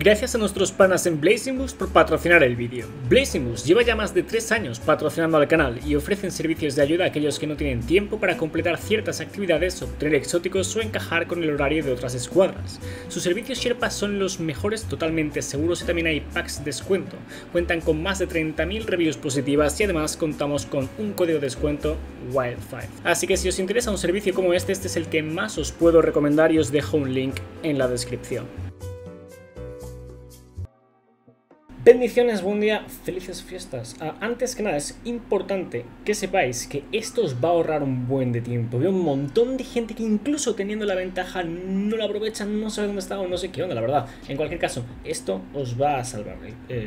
Gracias a nuestros panas en Blazing Boost por patrocinar el vídeo. Blazing Boost lleva ya más de 3 años patrocinando al canal y ofrecen servicios de ayuda a aquellos que no tienen tiempo para completar ciertas actividades, obtener exóticos o encajar con el horario de otras escuadras. Sus servicios Sherpa son los mejores, totalmente seguros, y también hay packs de descuento. Cuentan con más de 30.000 reviews positivas y además contamos con un código de descuento WILD5. Así que si os interesa un servicio como este es el que más os puedo recomendar y os dejo un link en la descripción. Bendiciones, buen día, felices fiestas. Antes que nada es importante que sepáis que esto os va a ahorrar un buen de tiempo. Veo un montón de gente que incluso teniendo la ventaja no la aprovechan, no sabe dónde está o no sé qué onda, la verdad. En cualquier caso, esto os va a salvar,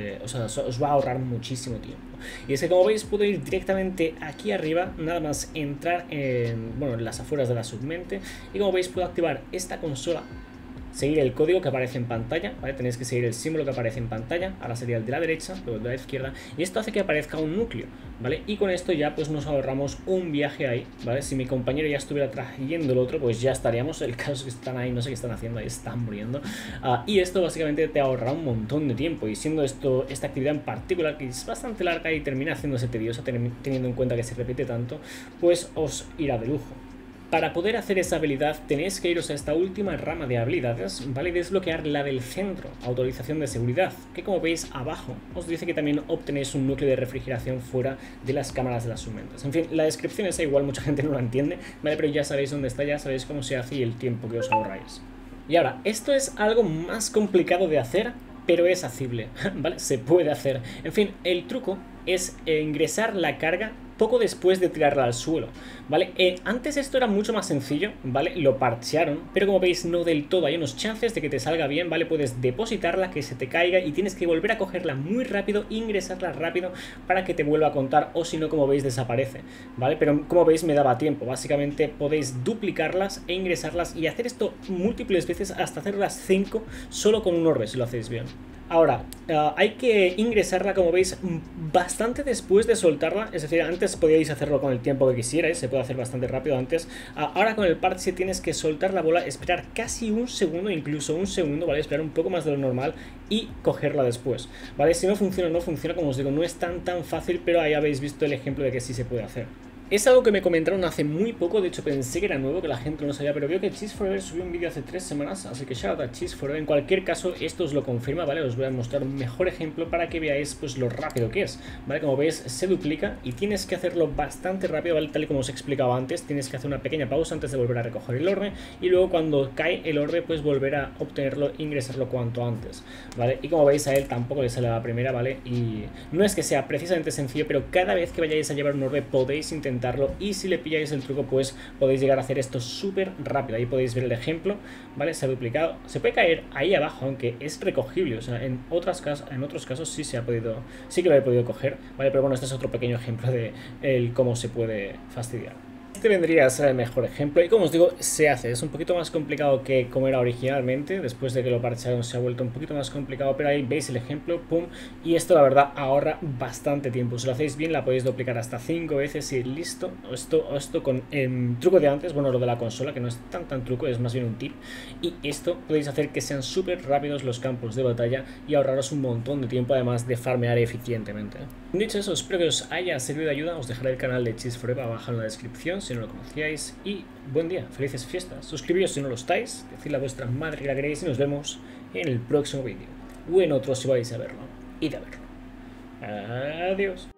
os va a ahorrar muchísimo tiempo. Y es que, como veis, puedo ir directamente aquí arriba, nada más entrar en las afueras de la submente, y como veis puedo activar esta consola, seguir el código que aparece en pantalla, ¿vale? Tenéis que seguir el símbolo que aparece en pantalla, ahora sería el de la derecha, luego el de la izquierda, y esto hace que aparezca un núcleo, ¿vale? Y con esto ya pues nos ahorramos un viaje ahí, ¿vale? Si mi compañero ya estuviera trayendo el otro, pues ya estaríamos. El caso es que están ahí, no sé qué están haciendo, ahí están muriendo. Y esto básicamente te ahorra un montón de tiempo, y siendo esta actividad en particular, que es bastante larga y termina haciéndose tediosa, teniendo en cuenta que se repite tanto, pues os irá de lujo. Para poder hacer esa habilidad tenéis que iros a esta última rama de habilidades, ¿vale? Y desbloquear la del centro, autorización de seguridad, que como veis abajo os dice que también obtenéis un núcleo de refrigeración fuera de las cámaras de las submentas. En fin, la descripción es igual, mucha gente no la entiende, ¿vale? Pero ya sabéis dónde está, ya sabéis cómo se hace y el tiempo que os ahorráis. Y ahora, esto es algo más complicado de hacer, pero es hacible, ¿vale? Se puede hacer. En fin, el truco es ingresar la carga poco después de tirarla al suelo, ¿vale? Antes esto era mucho más sencillo, ¿vale? Lo parchearon, pero como veis no del todo. Hay unos chances de que te salga bien, ¿vale? Puedes depositarla, que se te caiga y tienes que volver a cogerla muy rápido, ingresarla rápido para que te vuelva a contar, o si no, como veis, desaparece, ¿vale? Pero como veis me daba tiempo. Básicamente podéis duplicarlas e ingresarlas y hacer esto múltiples veces hasta hacerlas 5 solo con un orbe, si lo hacéis bien. Ahora, hay que ingresarla, como veis, bastante después de soltarla. Es decir, antes podíais hacerlo con el tiempo que quisierais, se puede hacer bastante rápido antes. Ahora con el parche tienes que soltar la bola, esperar casi un segundo, incluso un segundo, ¿vale? Esperar un poco más de lo normal y cogerla después, ¿vale? Si no funciona, no funciona, como os digo, no es tan fácil, pero ahí habéis visto el ejemplo de que sí se puede hacer. Es algo que me comentaron hace muy poco, de hecho pensé que era nuevo, que la gente no lo sabía, pero veo que Cheese Forever subió un vídeo hace 3 semanas, así que shout out a Cheese Forever. En cualquier caso, esto os lo confirma, ¿vale? Os voy a mostrar un mejor ejemplo para que veáis pues lo rápido que es, ¿vale? Como veis, se duplica y tienes que hacerlo bastante rápido, ¿vale? Tal y como os he explicado antes, tienes que hacer una pequeña pausa antes de volver a recoger el orbe, y luego cuando cae el orbe, pues volver a obtenerlo, ingresarlo cuanto antes, ¿vale? Y como veis, a él tampoco le sale la primera, ¿vale? Y no es que sea precisamente sencillo, pero cada vez que vayáis a llevar un orbe podéis intentarlo, y si le pilláis el truco pues podéis llegar a hacer esto súper rápido. Ahí podéis ver el ejemplo, ¿vale? Se ha duplicado, se puede caer ahí abajo, aunque es recogible, o sea, en otros casos sí sí que lo he podido coger, ¿vale? Pero bueno, este es otro pequeño ejemplo de cómo se puede fastidiar. Este vendría a ser el mejor ejemplo y como os digo, se hace. Es un poquito más complicado que como era originalmente. Después de que lo parchearon se ha vuelto un poquito más complicado, pero ahí veis el ejemplo, pum. Y esto la verdad ahorra bastante tiempo. Si lo hacéis bien la podéis duplicar hasta 5 veces y listo. Esto con el truco de antes, bueno, lo de la consola, que no es tan truco, es más bien un tip. Y esto podéis hacer que sean súper rápidos los campos de batalla y ahorraros un montón de tiempo, además de farmear eficientemente. Dicho eso, espero que os haya servido de ayuda. Os dejaré el canal de Cheese Forever abajo en la descripción si no lo conocíais, y buen día, felices fiestas. Suscribíos si no lo estáis, decidle a vuestra madre que la queréis y nos vemos en el próximo vídeo, o en otro si vais a verlo, id a verlo. Adiós.